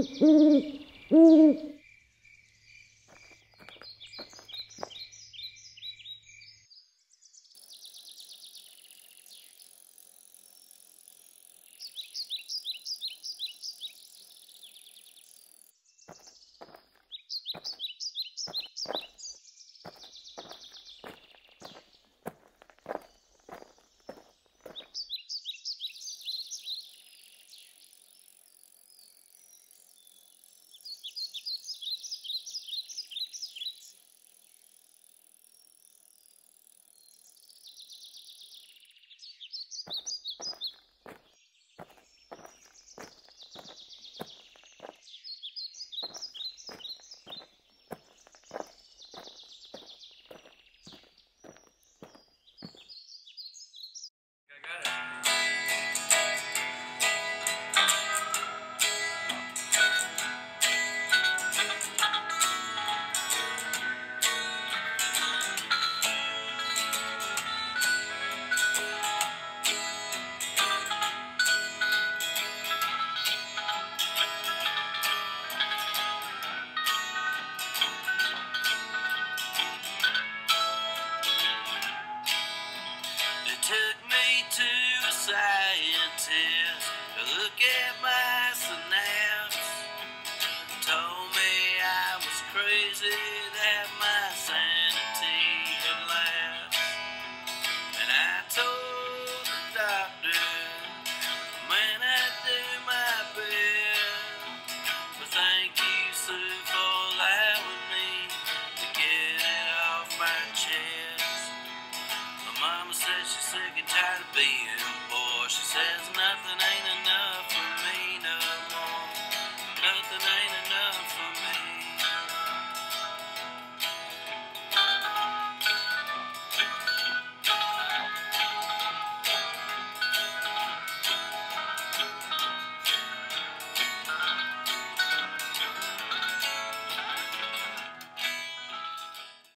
Took me to a scientist to look at my synapse. Told me I was crazy, that my sanity had lapsed. And I told the doctor, man, I do my best. But thank you, Sue, for allowing me to get it off my chest. My mama says she's sick and tired of being poor. She says nothing